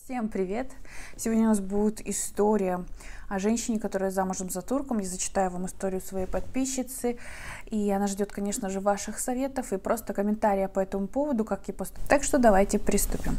Всем привет! Сегодня у нас будет история о женщине, которая замужем за турком. Я зачитаю вам историю своей подписчицы, и она ждет, конечно же, ваших советов и просто комментариев по этому поводу, как ей поступить. Так что давайте приступим.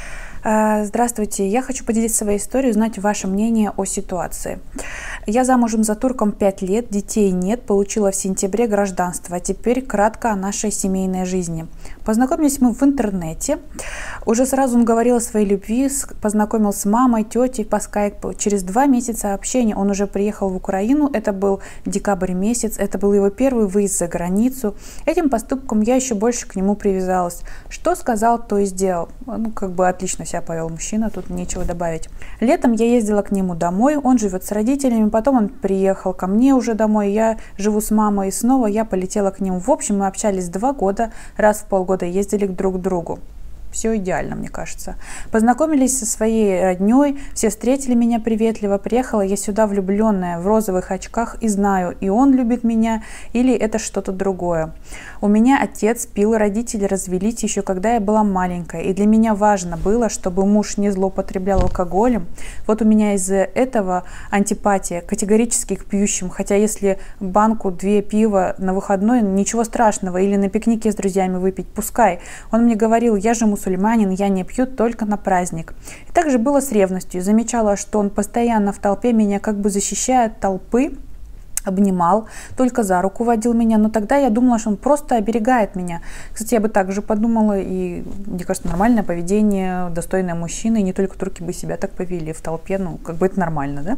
Здравствуйте, я хочу поделиться своей историей, узнать ваше мнение о ситуации. Я замужем за турком 5 лет, детей нет, получила в сентябре гражданство. А теперь кратко о нашей семейной жизни. Познакомились мы в интернете. Уже сразу он говорил о своей любви, познакомил с мамой, тетей по скайпу. Через 2 месяца общения он уже приехал в Украину. Это был декабрь месяц, это был его первый выезд за границу. Этим поступком я еще больше к нему привязалась. Что сказал, то и сделал. Отлично себя повел мужчина, тут нечего добавить. Летом я ездила к нему домой, он живет с родителями, потом он приехал ко мне уже домой, я живу с мамой, и снова я полетела к нему. В общем, мы общались 2 года, раз в полгода ездили друг к другу. Все идеально, мне кажется. Познакомились со своей родней, все встретили меня приветливо. Приехала я сюда влюбленная, в розовых очках, и знаю, и он любит меня, или это что-то другое. У меня отец пил, родители развелись еще когда я была маленькая, и для меня важно было, чтобы муж не злоупотреблял алкоголем. Вот у меня из-за этого антипатия категорически к пьющим, хотя если банку 2 пива на выходной, ничего страшного, или на пикнике с друзьями выпить, пускай. Он мне говорил, я же мусульманин, я не пью только на праздник. И также было с ревностью. Замечала, что он постоянно в толпе меня как бы защищая от толпы, обнимал, только за руку водил меня, но тогда я думала, что он просто оберегает меня. Кстати, я бы также подумала, и мне кажется, нормальное поведение, достойное мужчины, и не только турки бы себя так повели в толпе, это нормально,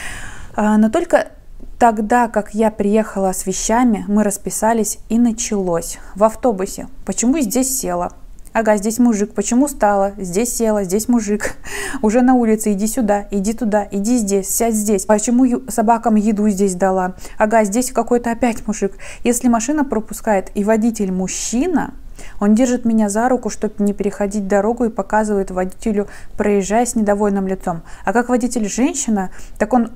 да? Но только тогда, как я приехала с вещами, мы расписались, и началось. В автобусе. Почему здесь села? Ага, здесь мужик. Почему стала? Здесь села, здесь мужик. Уже на улице. Иди сюда, иди туда, иди здесь, сядь здесь. Почему собакам еду здесь дала? Ага, здесь какой-то опять мужик. Если машина пропускает и водитель мужчина, он держит меня за руку, чтобы не переходить дорогу, и показывает водителю, проезжая с недовольным лицом. А как водитель женщина, так он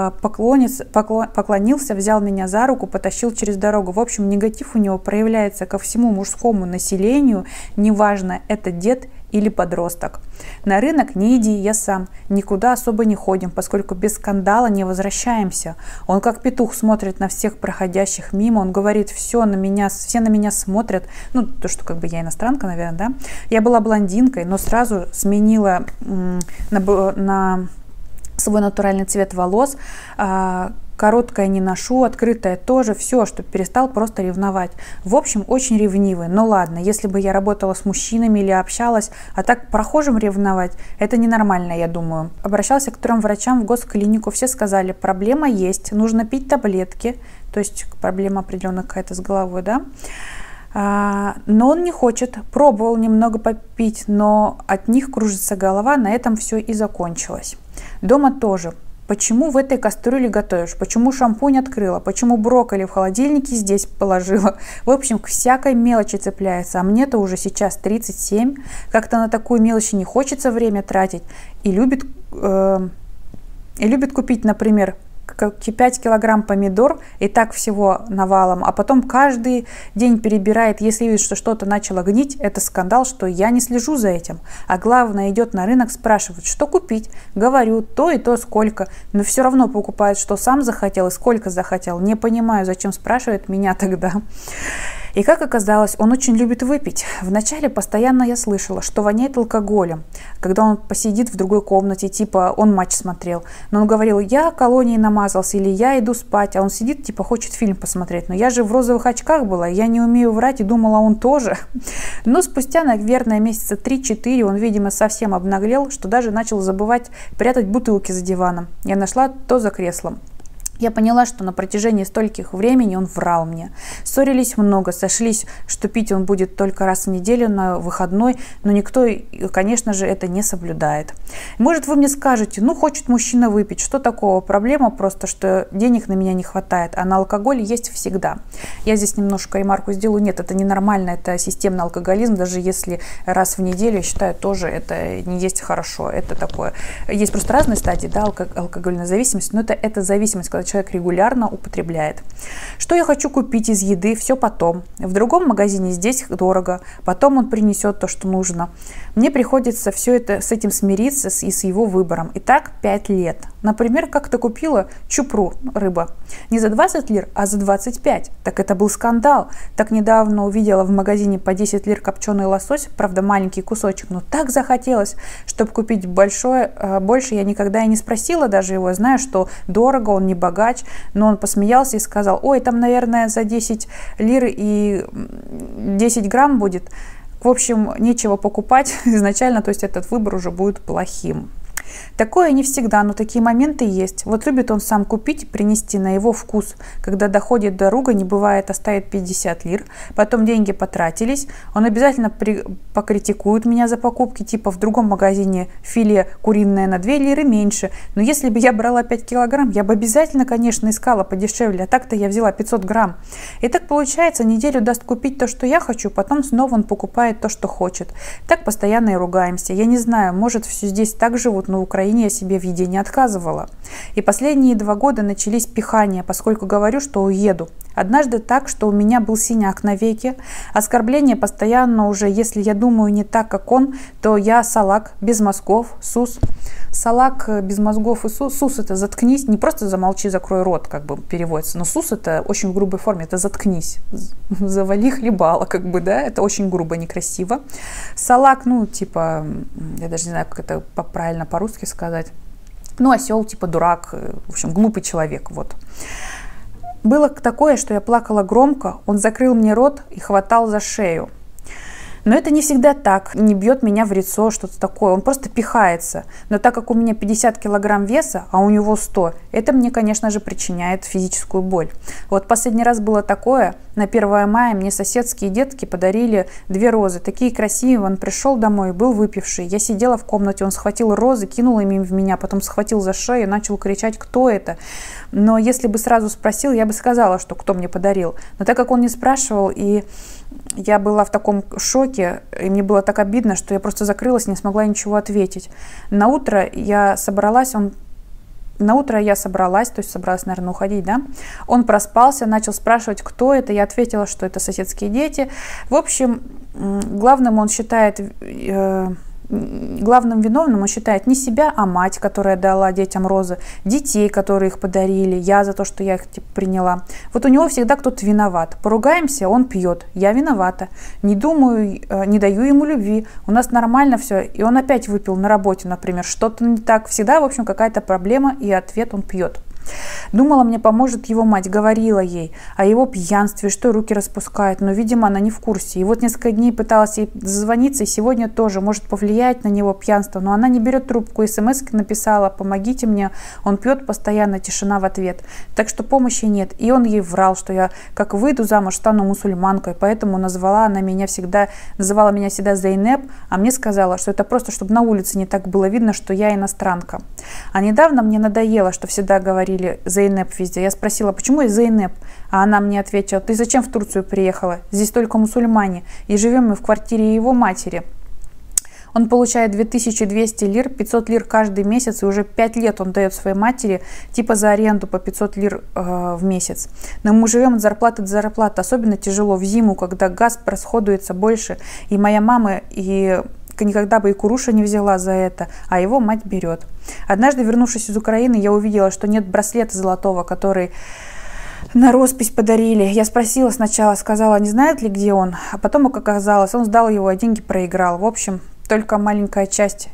поклонился, взял меня за руку, потащил через дорогу. В общем, негатив у него проявляется ко всему мужскому населению, неважно, это дед или подросток. На рынок не иди, я сам. Никуда особо не ходим, поскольку без скандала не возвращаемся. Он как петух смотрит на всех проходящих мимо. Он говорит, все на меня смотрят. То, что я иностранка, наверное, да. Я была блондинкой, но сразу сменила на свой натуральный цвет волос. Короткое не ношу, открытое тоже, все, чтобы перестал просто ревновать. В общем, очень ревнивый. Но ладно, если бы я работала с мужчинами или общалась, а так прохожим ревновать, это ненормально, я думаю. Обращался к 3 врачам в госклинику, все сказали, проблема есть, нужно пить таблетки, то есть проблема определенная какая-то с головой, да. Но он не хочет, пробовал немного попить, но от них кружится голова, на этом все и закончилось. Дома тоже. Почему в этой кастрюле готовишь? Почему шампунь открыла? Почему брокколи в холодильнике здесь положила? В общем, к всякой мелочи цепляется. А мне-то уже сейчас 37. Как-то на такую мелочь не хочется время тратить. И любит купить, например, 5 килограмм помидор, и так всего навалом, а потом каждый день перебирает, если видит, что что-то начало гнить, это скандал, что я не слежу за этим. А главное, идет на рынок, спрашивает, что купить. Говорю, то и то сколько, но все равно покупает, что сам захотел и сколько захотел. Не понимаю, зачем спрашивает меня тогда. И как оказалось, он очень любит выпить. Вначале постоянно я слышала, что воняет алкоголем, когда он посидит в другой комнате, типа он матч смотрел. Но он говорил, я колонией намазался, или я иду спать, а он сидит, типа хочет фильм посмотреть. Но я же в розовых очках была, я не умею врать, и думала, он тоже. Но спустя, наверное, месяца 3-4 он, видимо, совсем обнаглел, что даже начал забывать прятать бутылки за диваном. Я нашла то за креслом. Я поняла, что на протяжении стольких времени он врал мне. Ссорились много, сошлись, что пить он будет только раз в неделю на выходной, но никто, конечно же, это не соблюдает. Может, вы мне скажете, хочет мужчина выпить, что такого? Проблема просто, что денег на меня не хватает, а на алкоголь есть всегда. Я здесь немножко ремарку сделаю. Нет, это ненормально, это системный алкоголизм, даже если раз в неделю, я считаю, тоже это не есть хорошо. Это такое. Есть просто разные стадии, да, алкогольной зависимости, но это зависимость, когда человек человек регулярно употребляет. Что я хочу купить из еды, все потом. В другом магазине здесь дорого, потом он принесет то, что нужно. Мне приходится все это с этим смириться и с его выбором. И так 5 лет. Например, как-то купила чупру, рыба, не за 20 лир, а за 25. Так это был скандал. Так недавно увидела в магазине по 10 лир копченый лосось, правда маленький кусочек, но так захотелось, чтобы купить больше я никогда и не спросила даже его, знаю, что дорого, он не богач, но он посмеялся и сказал: ой, там, наверное, за 10 лир и 10 грамм будет. В общем, нечего покупать изначально, то есть этот выбор уже будет плохим. Такое не всегда, но такие моменты есть. Вот любит он сам купить и принести на его вкус. Когда доходит до ругани, бывает, оставит 50 лир, потом деньги потратились, он обязательно покритикует меня за покупки, типа в другом магазине филе куриное на 2 лиры меньше. Но если бы я брала 5 килограмм, я бы обязательно, конечно, искала подешевле, а так-то я взяла 500 грамм. И так получается, неделю даст купить то, что я хочу, потом снова он покупает то, что хочет. Так постоянно и ругаемся. Я не знаю, может, все здесь так живут, но в Украине я себе в еде не отказывала. И последние 2 года начались пихания, поскольку говорю, что уеду. Однажды так, что у меня был синяк на веке, оскорбление постоянно уже, если я думаю не так, как он, то я салак, без мозгов, сус. Салак без мозгов и сус. Сус — это заткнись, не просто замолчи, закрой рот, как бы переводится, но сус — это очень в грубой форме, это заткнись, завали хлебало, как бы, да, это очень грубо, некрасиво. Салак, ну, типа, я даже не знаю, как это правильно по-русски сказать, ну, осел, типа дурак, в общем, глупый человек, вот. Было такое, что я плакала громко, он закрыл мне рот и хватал за шею. Но это не всегда так, не бьет меня в лицо, что-то такое, он просто пихается. Но так как у меня 50 килограмм веса, а у него 100, это мне, конечно же, причиняет физическую боль. Вот последний раз было такое, на 1 мая мне соседские детки подарили 2 розы, такие красивые, он пришел домой и был выпивший. Я сидела в комнате, он схватил розы, кинул ими в меня, потом схватил за шею и начал кричать: кто это? Но если бы сразу спросил, я бы сказала, что кто мне подарил. Но так как он не спрашивал, и я была в таком шоке, и мне было так обидно, что я просто закрылась, не смогла ничего ответить. На утро я собралась, то есть собралась, наверное, уходить, да? Он проспался, начал спрашивать, кто это. Я ответила, что это соседские дети. В общем, главным виновным он считает не себя, а мать, которая дала детям розы, детей, которые их подарили, я за то, что я их приняла. Вот у него всегда кто-то виноват. Поругаемся, он пьет. Я виновата. Не думаю, не даю ему любви. У нас нормально все. И он опять выпил на работе, например. Что-то не так. Всегда, в общем, какая-то проблема, и ответ: он пьет. Думала, мне поможет его мать, говорила ей о его пьянстве, что руки распускает, но, видимо, она не в курсе. И вот несколько дней пыталась ей дозвониться, и сегодня тоже может повлиять на него пьянство, но она не берет трубку, смс написала: помогите мне, он пьет постоянно, тишина в ответ. Так что помощи нет. И он ей врал, что я, как выйду замуж, стану мусульманкой, поэтому называла меня всегда Зейнеп, а мне сказала, что это просто, чтобы на улице не так было видно, что я иностранка. А недавно мне надоело, что всегда говорили Зейнеп везде. Я спросила, почему я Зейнеп? А она мне ответила: ты зачем в Турцию приехала? Здесь только мусульмане. И живем мы в квартире его матери. Он получает 2200 лир, 500 лир каждый месяц, и уже 5 лет он дает своей матери типа за аренду по 500 лир в месяц. Но мы живем от зарплаты до зарплаты. Особенно тяжело в зиму, когда газ расходуется больше. И моя мама никогда бы и куруша не взяла за это, а его мать берет. Однажды, вернувшись из Украины, я увидела, что нет браслета золотого, который на роспись подарили. Я спросила сначала, сказала, не знает ли, где он, а потом, как оказалось, он сдал его, а деньги проиграл. В общем, это только маленькая часть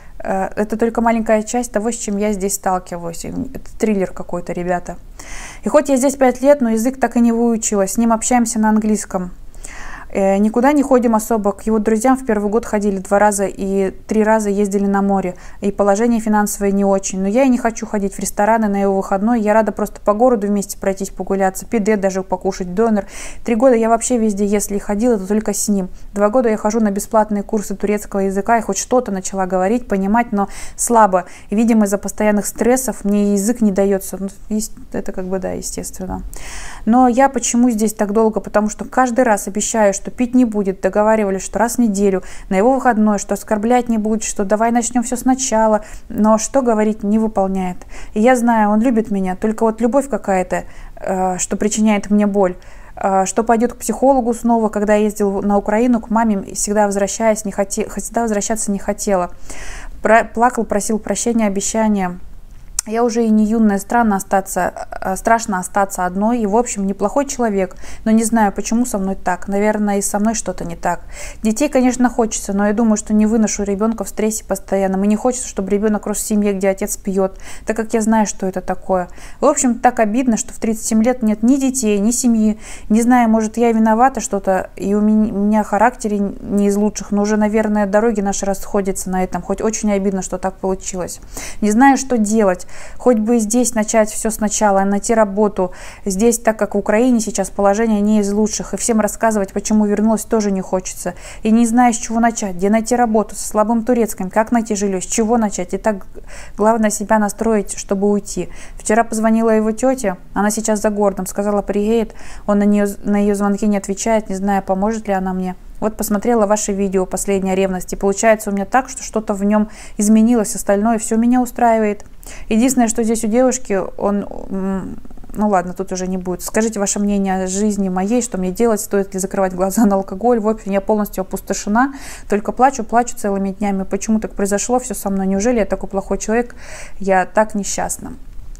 того, с чем я здесь сталкиваюсь. Это триллер какой-то, ребята. И хоть я здесь 5 лет, но язык так и не выучила. С ним общаемся на английском. Никуда не ходим особо. К его друзьям в первый год ходили 2 раза и 3 раза ездили на море. И положение финансовое не очень. Но я и не хочу ходить в рестораны на его выходной. Я рада просто по городу вместе пройтись, погуляться, пиде даже покушать, донер. 3 года я вообще везде, если и ходила, то только с ним. 2 года я хожу на бесплатные курсы турецкого языка и хоть что-то начала говорить, понимать, но слабо. И, видимо, из-за постоянных стрессов мне язык не дается. Ну, это как бы, да, естественно. Но я почему здесь так долго? Потому что каждый раз обещаю, что пить не будет, договаривались, что раз в неделю, на его выходной, что оскорблять не будет, что давай начнем все сначала, но что говорить не выполняет. И я знаю, он любит меня, только вот любовь какая-то, что причиняет мне боль, что пойдет к психологу снова, когда я ездил на Украину к маме, всегда возвращаться не хотела. Плакал, просил прощения, обещания. Я уже и не юная, страшно остаться одной. И, в общем, неплохой человек, но не знаю, почему со мной так. Наверное, и со мной что-то не так. Детей, конечно, хочется, но я думаю, что не выношу ребенка в стрессе постоянно. Мне не хочется, чтобы ребенок рос в семье, где отец пьет, так как я знаю, что это такое. В общем, так обидно, что в 37 лет нет ни детей, ни семьи. Не знаю, может, я виновата что-то, и у меня характер не из лучших, но уже, наверное, дороги наши расходятся на этом. Хоть очень обидно, что так получилось. Не знаю, что делать. Хоть бы здесь начать все сначала, найти работу. Здесь, так как в Украине сейчас положение не из лучших, и всем рассказывать, почему вернулась, тоже не хочется. И не знаю, с чего начать, где найти работу, со слабым турецким, как найти жилье, с чего начать. И так главное себя настроить, чтобы уйти. Вчера позвонила его тетя, она сейчас за городом, сказала, приедет, он на ее звонки не отвечает, не знаю, поможет ли она мне. Вот посмотрела ваше видео «Последняя ревность», и получается у меня так, что что-то в нем изменилось, остальное все меня устраивает. Единственное, что здесь у девушки, ну ладно, тут уже не будет. Скажите ваше мнение о жизни моей, что мне делать, стоит ли закрывать глаза на алкоголь. В общем, я полностью опустошена, только плачу целыми днями. Почему так произошло все со мной? Неужели я такой плохой человек? Я так несчастна.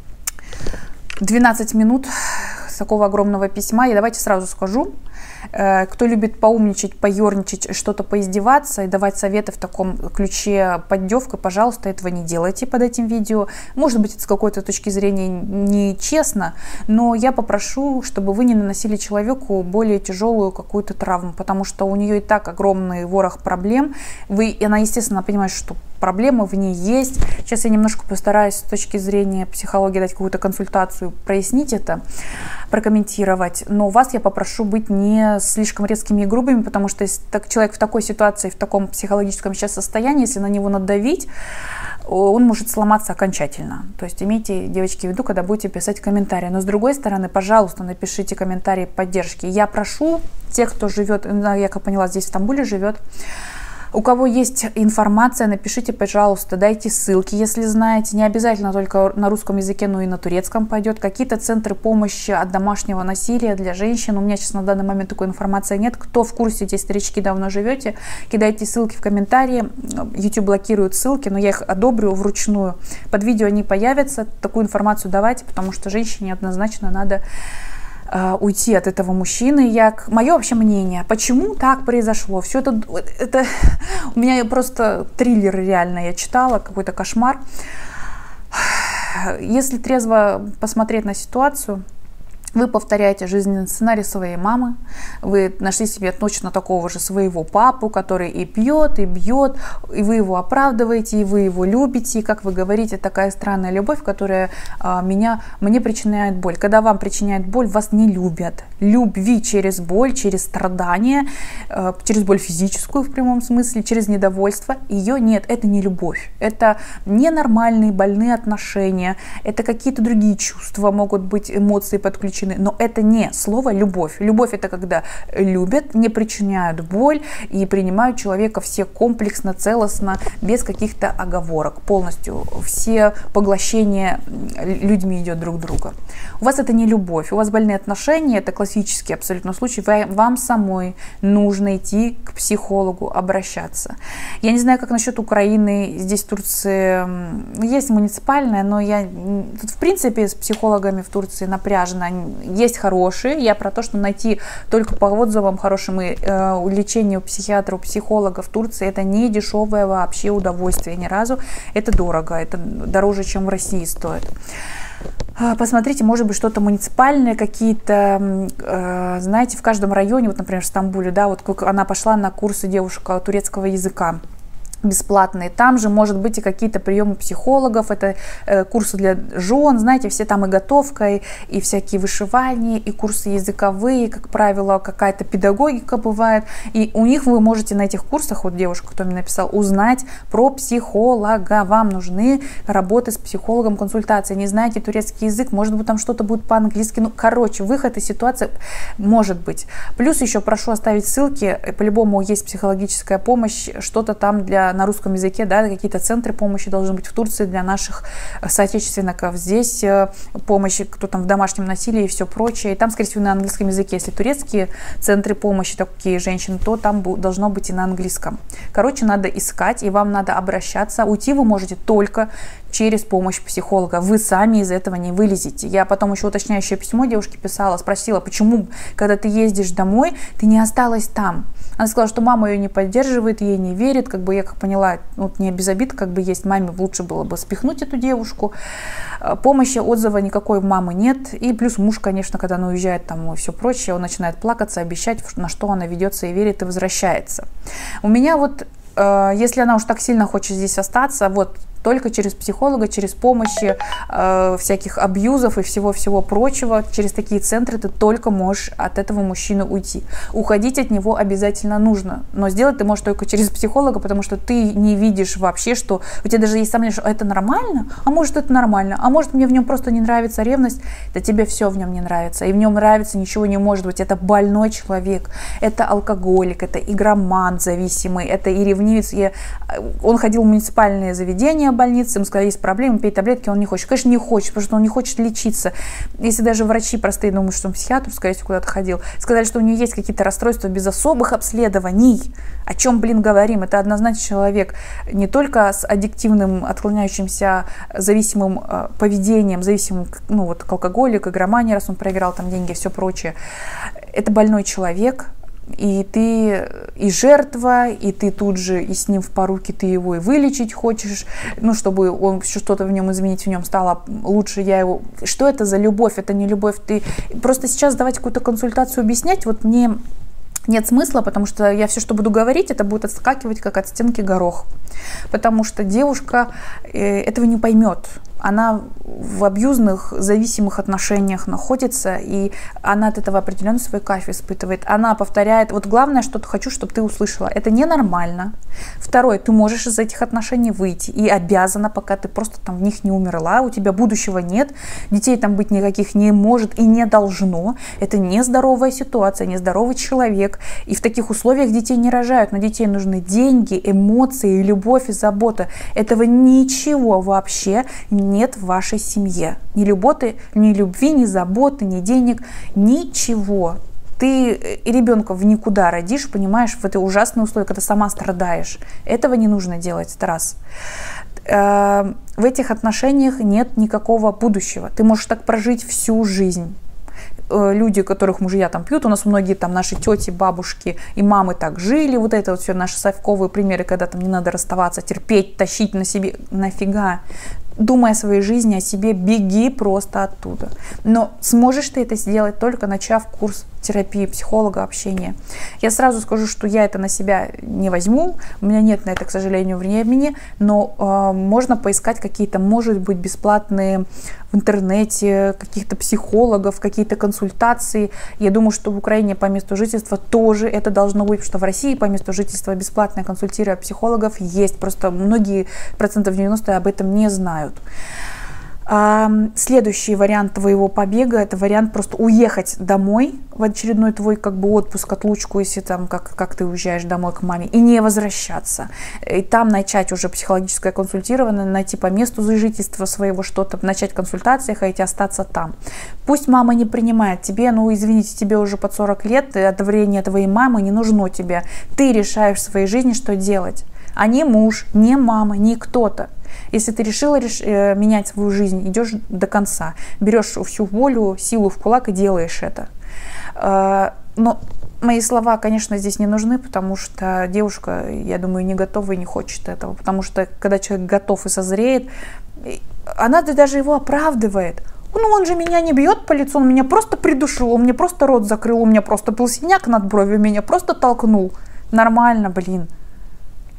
12 минут с такого огромного письма. И давайте сразу скажу, кто любит поумничать, поерничать, что-то поиздеваться и давать советы в таком ключе поддевка, пожалуйста, этого не делайте под этим видео. Может быть, это с какой-то точки зрения нечестно, но я попрошу, чтобы вы не наносили человеку более тяжелую какую-то травму, потому что у нее и так огромный ворох проблем. Она, естественно, понимает, что проблемы в ней есть. Сейчас я немножко постараюсь с точки зрения психологии дать какую-то консультацию, прояснить это, прокомментировать. Но вас я попрошу быть не слишком резкими и грубыми, потому что если человек в такой ситуации, в таком психологическом сейчас состоянии, если на него надавить, он может сломаться окончательно. То есть имейте, девочки, в виду, когда будете писать комментарии. Но с другой стороны, пожалуйста, напишите комментарии поддержки. Я прошу тех, кто живет, я как поняла, здесь в Стамбуле живет, у кого есть информация, напишите, пожалуйста, дайте ссылки, если знаете. Не обязательно только на русском языке, но и на турецком пойдет. Какие-то центры помощи от домашнего насилия для женщин. У меня сейчас на данный момент такой информации нет. Кто в курсе, здесь старички давно живете, кидайте ссылки в комментарии. YouTube блокирует ссылки, но я их одобрю вручную. Под видео они появятся. Такую информацию давайте, потому что женщине однозначно надо уйти от этого мужчины. Мое вообще мнение, почему так произошло. Все это у меня просто триллер реально я читала, какой-то кошмар. Если трезво посмотреть на ситуацию, вы повторяете жизненный сценарий своей мамы, вы нашли себе точно такого же своего папу, который и пьет, и бьет, и вы его оправдываете, и вы его любите, и, как вы говорите, такая странная любовь, которая мне причиняет боль. Когда вам причиняет боль, вас не любят. Любви через боль, через страдания, через боль физическую в прямом смысле, через недовольство, ее нет, это не любовь. Это ненормальные, больные отношения, это какие-то другие чувства, могут быть эмоции подключены. Но это не слово «любовь». Любовь – это когда любят, не причиняют боль и принимают человека все комплексно, целостно, без каких-то оговорок. Полностью все поглощения людьми идет друг друга. У вас это не любовь, у вас больные отношения, это классический абсолютно случай. Вам самой нужно идти к психологу, обращаться. Я не знаю, как насчет Украины. Здесь в Турции есть муниципальная, но тут, в принципе, с психологами в Турции напряжено. Есть хорошие, я про то, что найти только по отзывам хорошим и лечение у психиатра, у психолога в Турции, это не дешевое вообще удовольствие ни разу, это дорого, это дороже, чем в России стоит. Посмотрите, может быть, что-то муниципальное, какие-то, знаете, в каждом районе, вот, например, в Стамбуле, да, вот как она пошла на курсы девушка турецкого языка. бесплатные. Там же может быть и какие-то приемы психологов, это курсы для жен, знаете, все там и готовка, и всякие вышивания, и курсы языковые, как правило, какая-то педагогика бывает. И у них вы можете на этих курсах, вот девушка, кто мне написал, узнать про психолога. Вам нужны работы с психологом, консультации. Не знаете турецкий язык, может быть, там что-то будет по-английски. Ну, короче, выход из ситуации может быть. Плюс еще прошу оставить ссылки. По-любому есть психологическая помощь, что-то там на русском языке, да, какие-то центры помощи должны быть в Турции для наших соотечественников. Здесь помощь, кто там в домашнем насилии и все прочее. И там, скорее всего, на английском языке. Если турецкие центры помощи, такие женщины, то там должно быть и на английском. Короче, надо искать, и вам надо обращаться. Уйти вы можете только через помощь психолога. Вы сами из этого не вылезете. Я потом еще уточняющее письмо девушке писала, спросила, почему, когда ты ездишь домой, ты не осталась там. Она сказала, что мама ее не поддерживает, ей не верит. Как бы я как поняла, вот не без обид, как бы есть маме, лучше было бы спихнуть эту девушку. Помощи, отзыва никакой у мамы нет. И плюс муж, конечно, когда она уезжает там и все прочее, он начинает плакаться, обещать, на что она ведется и верит, и возвращается. У меня вот, если она уж так сильно хочет здесь остаться, вот только через психолога, через помощи всяких абьюзов и всего-всего прочего, через такие центры ты только можешь от этого мужчины уйти. Уходить от него обязательно нужно, но сделать ты можешь только через психолога, потому что ты не видишь вообще, что у тебя даже есть сомнение, что это нормально, а может это нормально, а может мне в нем просто не нравится ревность, да тебе все в нем не нравится, и в нем нравится ничего не может быть, это больной человек, это алкоголик, это игроман зависимый, это и ревнивец, он ходил в муниципальные заведения, больницы, ему сказали, есть проблемы, пей таблетки, он не хочет. Конечно, не хочет, потому что он не хочет лечиться. Если даже врачи простые думают, что он психиатр, скорее всего, куда-то ходил, сказали, что у него есть какие-то расстройства без особых обследований. О чем, говорим? Это однозначно человек не только с аддиктивным, отклоняющимся, зависимым поведением, зависимым, вот к алкоголю, к игромании, раз он проиграл там деньги, все прочее. Это больной человек, и ты и жертва, и ты тут же и с ним в поруки, ты его и вылечить хочешь, чтобы он что-то в нем изменить, в нем стало лучше, Что это за любовь? Это не любовь. Ты просто сейчас давать какую-то консультацию, объяснять, вот мне нет смысла, потому что я все, что буду говорить, это будет отскакивать, как от стенки горох. Потому что девушка этого не поймет. Она в абьюзных, зависимых отношениях находится, и она от этого определенно свой кайф испытывает. Она повторяет, вот главное, что хочу, чтобы ты услышала. Это ненормально. Второе, ты можешь из этих отношений выйти и обязана, пока ты просто там в них не умерла, у тебя будущего нет, детей там быть никаких не может и не должно. Это нездоровая ситуация, нездоровый человек. И в таких условиях детей не рожают. На детей нужны деньги, эмоции, любовь и забота. Этого ничего вообще нет в вашей семье. Ни любви, ни заботы, ни денег, ничего. Ты и ребенка в никуда родишь, понимаешь, в это ужасные условия, когда сама страдаешь. Этого не нужно делать, это раз. В этих отношениях нет никакого будущего. Ты можешь так прожить всю жизнь. Люди, которых мужья там пьют, у нас многие там наши тети, бабушки и мамы так жили, вот это вот все наши совковые примеры, когда там не надо расставаться, терпеть, тащить на себе, нафига? Думай о своей жизни, о себе, беги просто оттуда. Но сможешь ты это сделать, только начав курс терапии, психолога, общения. Я сразу скажу, что я это на себя не возьму, у меня нет на это, к сожалению, времени, но можно поискать какие-то, может быть, бесплатные в интернете, каких-то психологов, какие-то консультации. Я думаю, что в Украине по месту жительства тоже это должно быть, потому что в России по месту жительства бесплатное консультирование психологов есть, просто многие, 90% об этом не знают. Следующий вариант твоего побега — это вариант просто уехать домой в очередной твой отпуск, отлучку, если там как ты уезжаешь домой к маме, и не возвращаться. И там начать уже психологическое консультирование, найти по месту жительства своего что-то, начать консультации, хотите остаться там. Пусть мама не принимает тебе, извините, тебе уже под 40 лет, одобрение твоей мамы не нужно тебе. Ты решаешь в своей жизни, что делать. А не муж, не мама, не кто-то. Если ты решила менять свою жизнь, идешь до конца, берешь всю волю, силу в кулак и делаешь это. Но мои слова, конечно, здесь не нужны, потому что девушка, я думаю, не готова и не хочет этого. Потому что когда человек готов и созреет, она даже его оправдывает. Он же меня не бьет по лицу, он меня просто придушил, он мне просто рот закрыл, у меня просто был синяк над бровью, меня просто толкнул. Нормально, блин.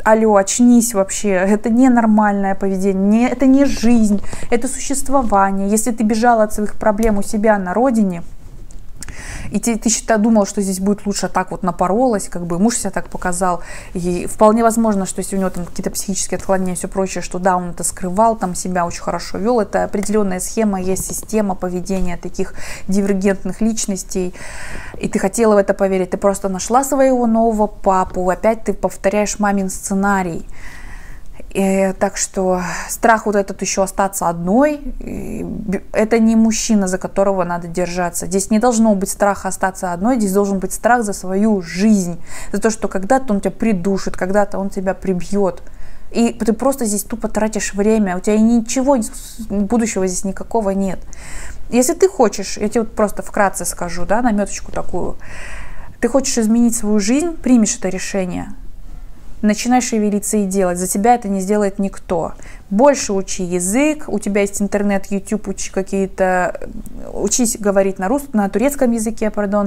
алло, очнись вообще, это ненормальное поведение, это не жизнь, это существование. Если ты бежала от своих проблем у себя на родине, и ты думал, что здесь будет лучше, так вот напоролась, как бы муж себя так показал, и вполне возможно, что если у него там какие-то психические отклонения и все прочее, что да, он это скрывал, там себя очень хорошо вел, это определенная схема, есть система поведения таких дивергентных личностей, и ты хотела в это поверить, ты просто нашла своего нового папу, опять ты повторяешь мамин сценарий. Так что страх вот этот еще остаться одной, это не мужчина, за которого надо держаться. Здесь не должно быть страха остаться одной, здесь должен быть страх за свою жизнь, за то, что когда-то он тебя придушит, когда-то он тебя прибьет. И ты просто здесь тупо тратишь время, у тебя ничего, будущего здесь никакого нет. Если ты хочешь, я тебе вот просто вкратце скажу, да, наметочку такую, ты хочешь изменить свою жизнь, примешь это решение, начинай шевелиться и делать. За тебя это не сделает никто. Больше учи язык, у тебя есть интернет, YouTube, учись говорить на турецком языке,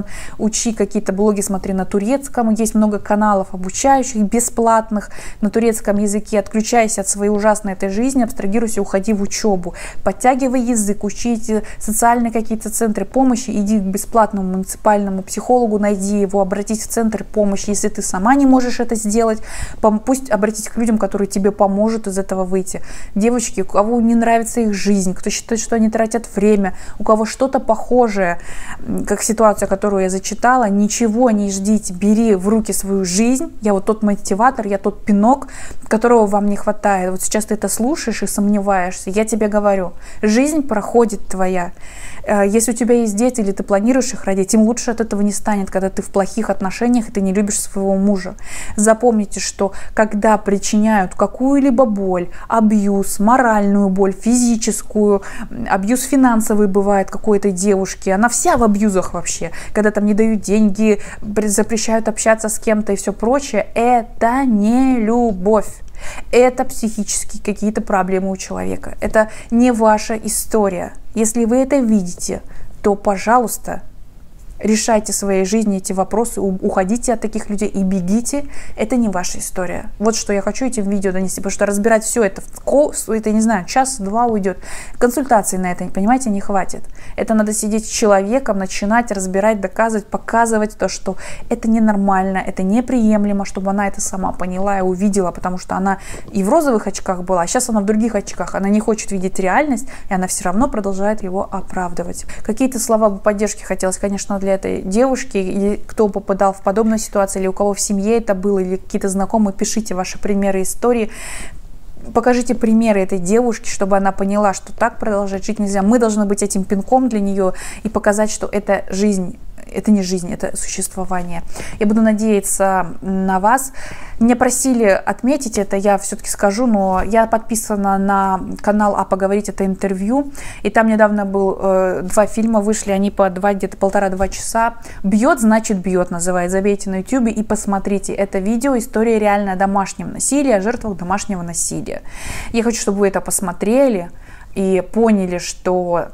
учи какие-то блоги, смотри на турецком, есть много каналов обучающих, бесплатных на турецком языке, отключайся от своей ужасной этой жизни, абстрагируйся, уходи в учебу, подтягивай язык, учите социальные какие-то центры помощи, иди к бесплатному муниципальному психологу, найди его, обратись в центр помощи, если ты сама не можешь это сделать, пусть обратись к людям, которые тебе помогут из этого выйти. Девочки, у кого не нравится их жизнь, кто считает, что они тратят время, у кого что-то похожее, как ситуация, которую я зачитала, ничего не ждите, бери в руки свою жизнь. Я вот тот мотиватор, я тот пинок, которого вам не хватает. Вот сейчас ты это слушаешь и сомневаешься. Я тебе говорю, жизнь проходит твоя. Если у тебя есть дети или ты планируешь их родить, им лучше от этого не станет, когда ты в плохих отношениях и ты не любишь своего мужа. Запомните, что когда причиняют какую-либо боль, абьюз, моральную боль, физическую, абьюз финансовый бывает какой-то девушки, она вся в абьюзах вообще, когда там не дают деньги, запрещают общаться с кем-то и все прочее, это не любовь. Это психические какие-то проблемы у человека. Это не ваша история. Если вы это видите, то, пожалуйста, решайте в своей жизни эти вопросы, уходите от таких людей и бегите. Это не ваша история. Вот что я хочу этим видео донести, потому что разбирать все это, это, не знаю, час-два уйдет. Консультаций на это, понимаете, не хватит. Это надо сидеть с человеком, начинать разбирать, доказывать, показывать то, что это ненормально, это неприемлемо, чтобы она это сама поняла и увидела, потому что она и в розовых очках была, а сейчас она в других очках. Она не хочет видеть реальность, и она все равно продолжает его оправдывать. Какие-то слова поддержки хотелось, конечно, для этой девушки, или кто попадал в подобную ситуацию, или у кого в семье это было, или какие-то знакомые, пишите ваши примеры истории. Покажите примеры этой девушки, чтобы она поняла, что так продолжать жить нельзя. Мы должны быть этим пинком для нее и показать, что это жизнь. Это не жизнь, это существование. Я буду надеяться на вас. Меня просили отметить это, я все-таки скажу, но я подписана на канал «А поговорить» — это интервью. И там недавно был 2 фильма, вышли они по где-то 1,5-2 часа. «Бьет, значит бьет» называется. Забейте на YouTube и посмотрите. Это видео, история реально о домашнем насилии, о жертвах домашнего насилия. Я хочу, чтобы вы это посмотрели и поняли, что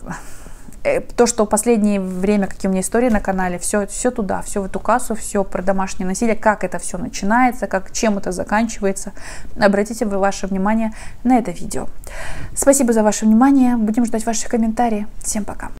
то, что в последнее время, какие у меня истории на канале, все туда, все в эту кассу, все про домашнее насилие, как это все начинается, чем это заканчивается. Обратите ваше внимание на это видео. Спасибо за ваше внимание. Будем ждать ваших комментариев. Всем пока.